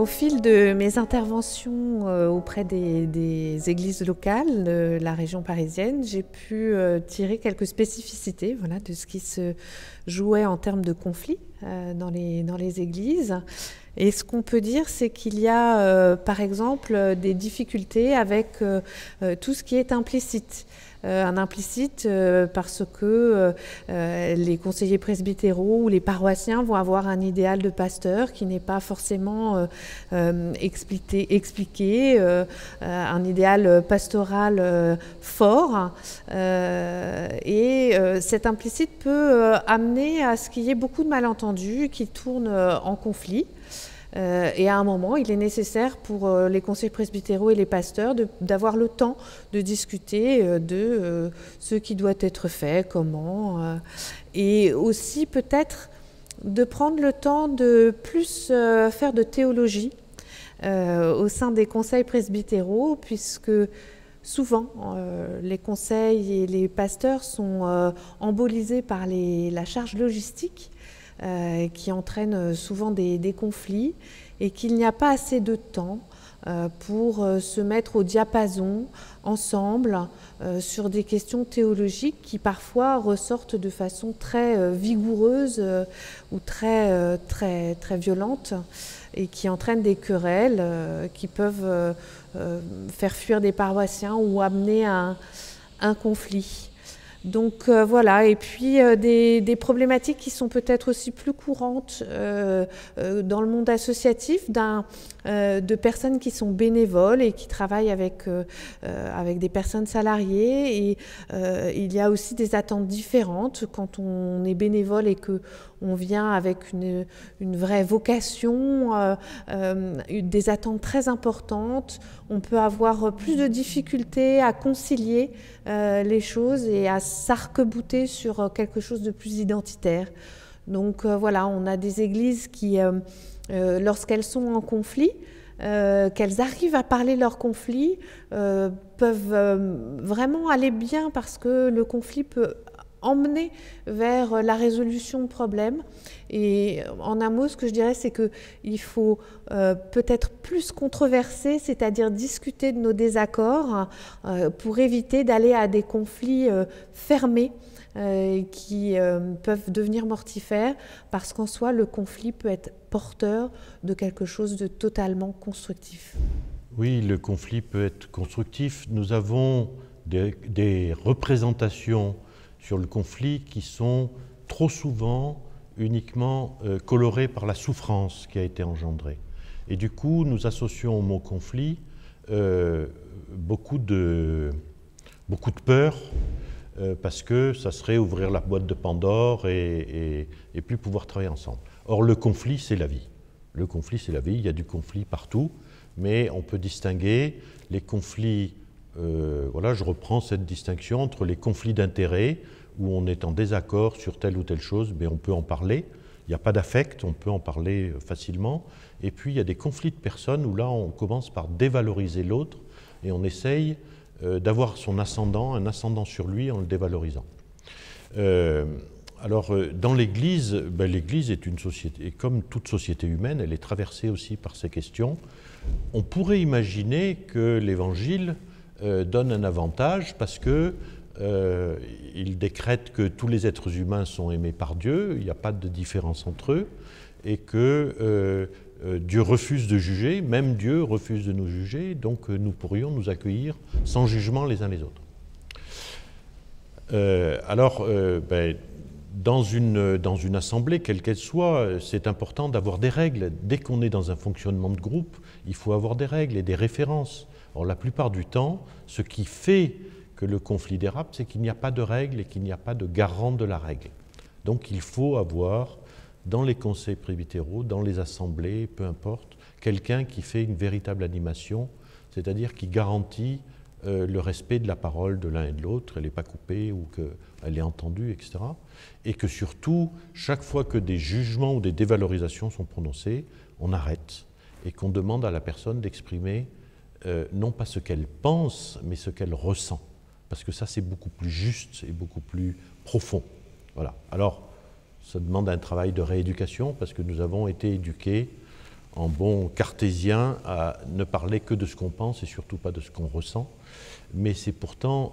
Au fil de mes interventions auprès des églises locales de la région parisienne, j'ai pu tirer quelques spécificités de ce qui se jouait en termes de conflits dans les églises. Et ce qu'on peut dire, c'est qu'il y a par exemple des difficultés avec tout ce qui est implicite. Un implicite parce que les conseillers presbytéraux ou les paroissiens vont avoir un idéal de pasteur qui n'est pas forcément expliqué, un idéal pastoral fort. Et cet implicite peut amener à ce qu'il y ait beaucoup de malentendus qui tournent en conflit. Et à un moment, il est nécessaire pour les conseillers presbytéraux et les pasteurs d'avoir le temps de discuter de ce qui doit être fait, comment, et aussi peut-être de prendre le temps de plus faire de théologie au sein des conseils presbytéraux, puisque souvent les conseils et les pasteurs sont embolisés par la charge logistique, qui entraîne souvent des conflits et qu'il n'y a pas assez de temps pour se mettre au diapason ensemble sur des questions théologiques qui parfois ressortent de façon très vigoureuse ou très violente et qui entraînent des querelles qui peuvent faire fuir des paroissiens ou amener à un conflit. Donc voilà, et puis des problématiques qui sont peut-être aussi plus courantes dans le monde associatif, de personnes qui sont bénévoles et qui travaillent avec des personnes salariées. Et il y a aussi des attentes différentes quand on est bénévole et qu'on vient avec une vraie vocation, des attentes très importantes. On peut avoir plus de difficultés à concilier les choses et à s'arc-bouter sur quelque chose de plus identitaire. Donc voilà, on a des églises qui, lorsqu'elles sont en conflit, qu'elles arrivent à parler de leur conflit, peuvent vraiment aller bien parce que le conflit peut emmener vers la résolution de problèmes. Et en un mot, ce que je dirais, c'est qu'il faut peut-être plus controverser, c'est-à-dire discuter de nos désaccords pour éviter d'aller à des conflits fermés qui peuvent devenir mortifères, parce qu'en soi, le conflit peut être porteur de quelque chose de totalement constructif. Oui, le conflit peut être constructif. Nous avons des représentations sur le conflit qui sont trop souvent uniquement colorées par la souffrance qui a été engendrée. Et du coup, nous associons au mot conflit beaucoup de peur, parce que ça serait ouvrir la boîte de Pandore et plus pouvoir travailler ensemble. Or, le conflit, c'est la vie. Le conflit, c'est la vie. Il y a du conflit partout, mais on peut distinguer les conflits. Voilà, je reprends cette distinction entre les conflits d'intérêts, où on est en désaccord sur telle ou telle chose, mais on peut en parler. Il n'y a pas d'affect, on peut en parler facilement. Et puis, il y a des conflits de personnes où là, on commence par dévaloriser l'autre et on essaye d'avoir son ascendant, un ascendant sur lui en le dévalorisant. Alors, dans l'Église, l'Église est une société, et comme toute société humaine, elle est traversée aussi par ces questions. On pourrait imaginer que l'Évangile donne un avantage parce que il décrète que tous les êtres humains sont aimés par Dieu, il n'y a pas de différence entre eux, et que Dieu refuse de juger, même Dieu refuse de nous juger, donc nous pourrions nous accueillir sans jugement les uns les autres. Dans une assemblée, quelle qu'elle soit, c'est important d'avoir des règles. Dès qu'on est dans un fonctionnement de groupe, il faut avoir des règles et des références. Or, la plupart du temps, ce qui fait que le conflit dérape, c'est qu'il n'y a pas de règle et qu'il n'y a pas de garant de la règle. Donc il faut avoir, dans les conseils presbytéraux, dans les assemblées, peu importe, quelqu'un qui fait une véritable animation, c'est-à-dire qui garantit le respect de la parole de l'un et de l'autre, elle n'est pas coupée ou qu'elle est entendue, etc. Et que surtout, chaque fois que des jugements ou des dévalorisations sont prononcés, on arrête et qu'on demande à la personne d'exprimer non pas ce qu'elle pense, mais ce qu'elle ressent. Parce que ça, c'est beaucoup plus juste et beaucoup plus profond. Voilà. Alors, ça demande un travail de rééducation, parce que nous avons été éduqués en bon cartésien, à ne parler que de ce qu'on pense et surtout pas de ce qu'on ressent. Mais c'est pourtant,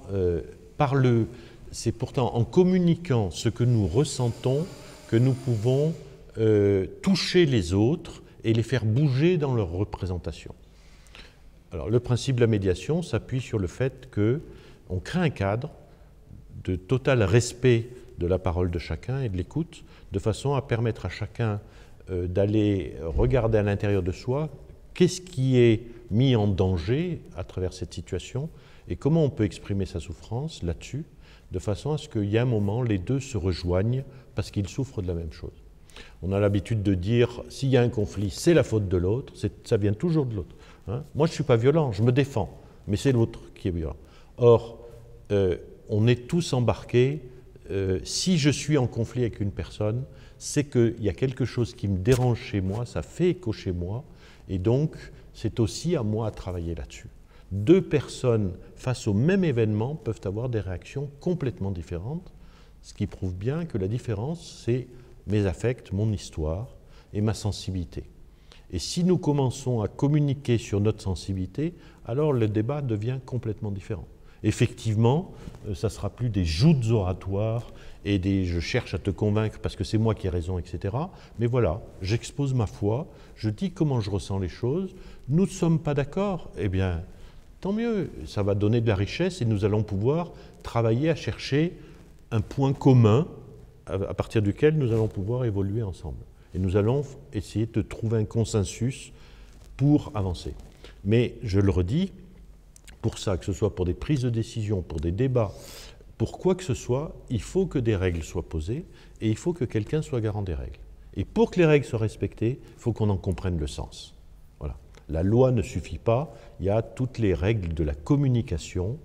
en communiquant ce que nous ressentons que nous pouvons toucher les autres et les faire bouger dans leur représentation. Alors, le principe de la médiation s'appuie sur le fait qu'on crée un cadre de total respect de la parole de chacun et de l'écoute, de façon à permettre à chacun d'aller regarder à l'intérieur de soi qu'est-ce qui est mis en danger à travers cette situation et comment on peut exprimer sa souffrance là-dessus, de façon à ce qu'il y ait un moment, les deux se rejoignent parce qu'ils souffrent de la même chose. On a l'habitude de dire, s'il y a un conflit, c'est la faute de l'autre, ça vient toujours de l'autre. Hein. Moi, je ne suis pas violent, je me défends, mais c'est l'autre qui est violent. Or, on est tous embarqués. Si je suis en conflit avec une personne, c'est qu'il y a quelque chose qui me dérange chez moi, ça fait écho chez moi, et donc c'est aussi à moi à travailler là-dessus. Deux personnes face au même événement peuvent avoir des réactions complètement différentes, ce qui prouve bien que la différence, c'est mes affects, mon histoire et ma sensibilité. Et si nous commençons à communiquer sur notre sensibilité, alors le débat devient complètement différent. Effectivement, ça ne sera plus des joutes oratoires et des « je cherche à te convaincre parce que c'est moi qui ai raison », etc. Mais voilà, j'expose ma foi, je dis comment je ressens les choses. Nous ne sommes pas d'accord, eh bien, tant mieux, ça va donner de la richesse et nous allons pouvoir travailler à chercher un point commun à partir duquel nous allons pouvoir évoluer ensemble. Et nous allons essayer de trouver un consensus pour avancer. Mais je le redis, pour ça, que ce soit pour des prises de décision, pour des débats, pour quoi que ce soit, il faut que des règles soient posées et il faut que quelqu'un soit garant des règles. Et pour que les règles soient respectées, il faut qu'on en comprenne le sens. Voilà. La loi ne suffit pas, il y a toutes les règles de la communication,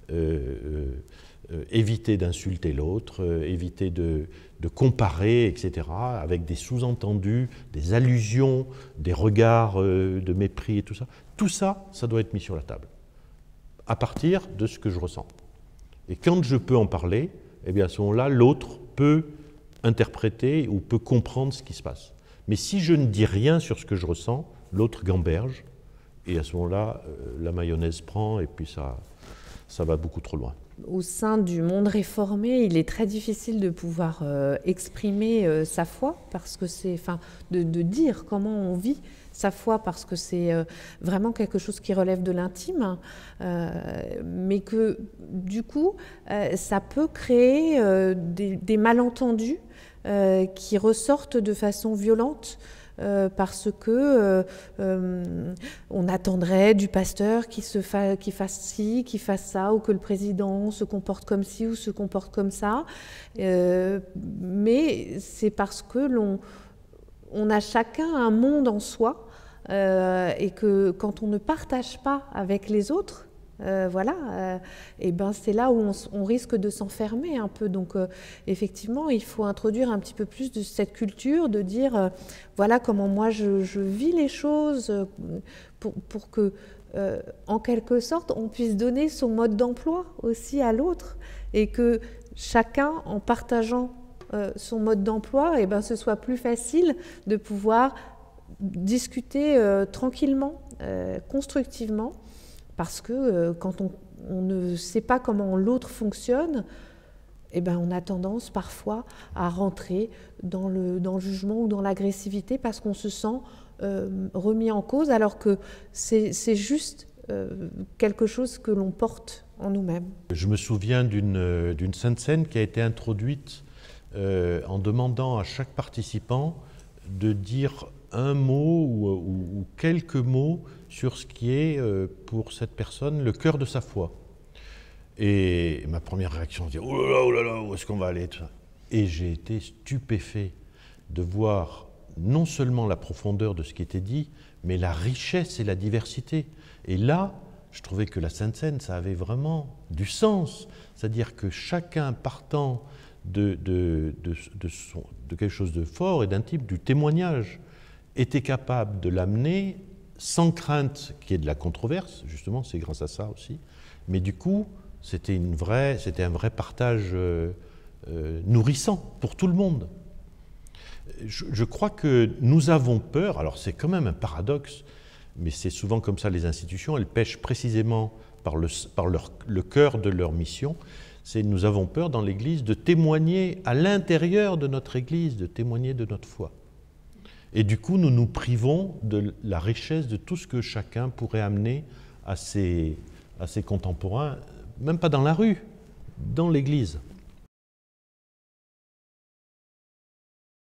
éviter d'insulter l'autre, éviter de comparer, etc., avec des sous-entendus, des allusions, des regards de mépris et tout ça. Tout ça, ça doit être mis sur la table, à partir de ce que je ressens. Et quand je peux en parler, eh bien à ce moment-là, l'autre peut interpréter ou peut comprendre ce qui se passe. Mais si je ne dis rien sur ce que je ressens, l'autre gamberge, et à ce moment-là, la mayonnaise prend, et puis ça va beaucoup trop loin. Au sein du monde réformé, il est très difficile de pouvoir exprimer sa foi, parce que c'est, de dire comment on vit sa foi, parce que c'est vraiment quelque chose qui relève de l'intime, mais que du coup, ça peut créer des malentendus qui ressortent de façon violente. Parce que on attendrait du pasteur qu'il fasse ci, qu'il fasse ça, ou que le président se comporte comme ci ou se comporte comme ça. Mais c'est parce que on a chacun un monde en soi et que quand on ne partage pas avec les autres, et ben c'est là où on risque de s'enfermer un peu. Donc effectivement, il faut introduire un petit peu plus de cette culture, de dire voilà comment moi je vis les choses, pour que en quelque sorte on puisse donner son mode d'emploi aussi à l'autre, et que chacun, en partageant son mode d'emploi, et ben ce soit plus facile de pouvoir discuter tranquillement, constructivement. Parce que quand on ne sait pas comment l'autre fonctionne, eh ben on a tendance parfois à rentrer dans le jugement ou dans l'agressivité parce qu'on se sent remis en cause, alors que c'est juste quelque chose que l'on porte en nous-mêmes. Je me souviens d'une sainte scène qui a été introduite en demandant à chaque participant de dire un mot ou quelques mots sur ce qui est, pour cette personne, le cœur de sa foi. Et ma première réaction, c'est « oh là là, où est-ce qu'on va aller ?» tout ça. Et j'ai été stupéfait de voir non seulement la profondeur de ce qui était dit, mais la richesse et la diversité. Et là, je trouvais que la Sainte Seine, ça avait vraiment du sens. C'est-à-dire que chacun partant de quelque chose de fort et d'intime, du témoignage, était capable de l'amener sans crainte qu'il y ait de la controverse, justement, c'est grâce à ça aussi. Mais du coup, c'était un vrai partage nourrissant pour tout le monde. Je crois que nous avons peur, alors c'est quand même un paradoxe, mais c'est souvent comme ça les institutions, elles pêchent précisément par le cœur de leur mission, c'est nous avons peur dans l'Église de témoigner à l'intérieur de notre Église, de témoigner de notre foi. Et du coup, nous nous privons de la richesse de tout ce que chacun pourrait amener à ses contemporains, même pas dans la rue, dans l'Église.